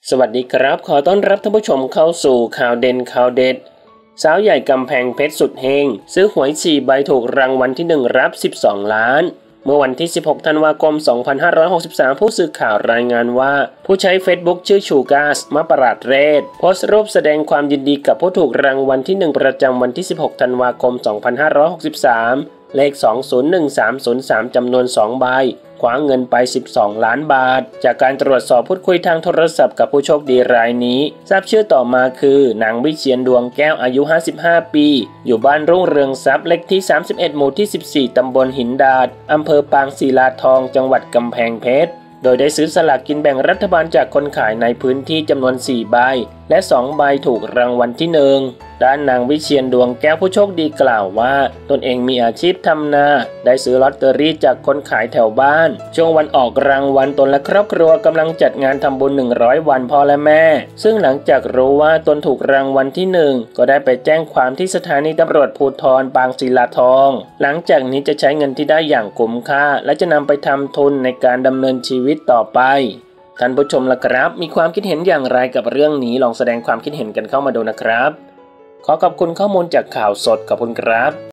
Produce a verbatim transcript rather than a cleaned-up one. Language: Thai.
สวัสดีครับขอต้อนรับท่านผู้ชมเข้าสู่ข่าวเด่นข่าวเด็ดสาวใหญ่กำแพงเพชรสุดเฮงซื้อหวยสี่ใบถูกรางวัลที่หนึ่งรับสิบสองล้านเมื่อวันที่สิบหกธันวาคมสองพันห้าร้อยหกสิบสามผู้สื่อข่าวรายงานว่าผู้ใช้ Facebook ชื่อชูกาสมะปราดเรศโพสต์รูปแสดงความยินดีกับผู้ถูกรางวัลที่หนึ่งประจำวันที่สิบหกธันวาคมสองพันห้าร้อยหกสิบสามเลขสอง ศูนย์ หนึ่ง สาม ศูนย์ สามจำนวนสองใบคว้าเงินไปสิบสองล้านบาทจากการตรวจสอบพูดคุยทางโทรศัพท์กับผู้โชคดีรายนี้ทราบชื่อต่อมาคือนางวิเชียรดวงแก้วอายุห้าสิบห้าปีอยู่บ้านรุ่งเรืองทรัพย์เลขที่สามสิบเอ็ดหมู่ที่สิบสี่ตำบลหินดาดอำเภอปางศิลาทองจังหวัดกำแพงเพชรโดยได้ซื้อสลากกินแบ่งรัฐบาลจากคนขายในพื้นที่จำนวนสี่ใบและสองใบถูกรางวัลที่หนึ่งด้านนางวิเชียรดวงแก้วผู้โชคดีกล่าวว่าตนเองมีอาชีพทำนาได้ซื้อลอตเตอรี่จากคนขายแถวบ้านช่วงวันออกรางวัลตนและครอบครัวกำลังจัดงานทำบุญหนึ่งร้อยวันพ่อและแม่ซึ่งหลังจากรู้ว่าตนถูกรางวัลที่หนึ่งก็ได้ไปแจ้งความที่สถานีตำรวจภูธรปางศิลาทองหลังจากนี้จะใช้เงินที่ได้อย่างคุ้มค่าและจะนำไปทำทุนในการดำเนินชีวิตต่อไปท่านผู้ชมล่ะครับมีความคิดเห็นอย่างไรกับเรื่องนี้ลองแสดงความคิดเห็นกันเข้ามาดูนะครับขอขอบคุณข้อมูลจากข่าวสดขอบคุณครับ